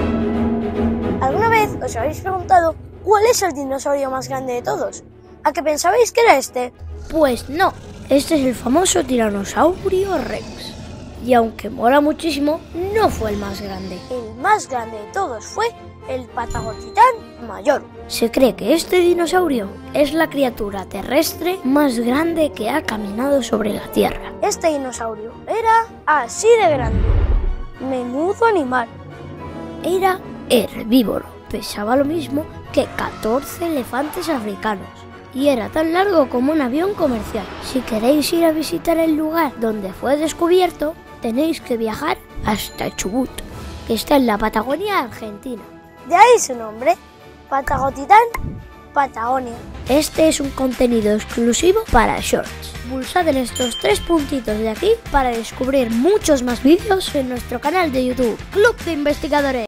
¿Alguna vez os habéis preguntado cuál es el dinosaurio más grande de todos? ¿A qué pensabais que era este? Pues no, este es el famoso Tiranosaurio Rex. Y aunque mola muchísimo, no fue el más grande. El más grande de todos fue el Patagotitán mayor. Se cree que este dinosaurio es la criatura terrestre más grande que ha caminado sobre la Tierra. Este dinosaurio era así de grande. Menudo animal. Era herbívoro, pesaba lo mismo que 14 elefantes africanos y era tan largo como un avión comercial. Si queréis ir a visitar el lugar donde fue descubierto, tenéis que viajar hasta Chubut, que está en la Patagonia Argentina. De ahí su nombre, Patagotitán, Patagonia. Este es un contenido exclusivo para Shorts. Pulsad en estos 3 puntitos de aquí para descubrir muchos más vídeos en nuestro canal de YouTube, Club de Investigadores.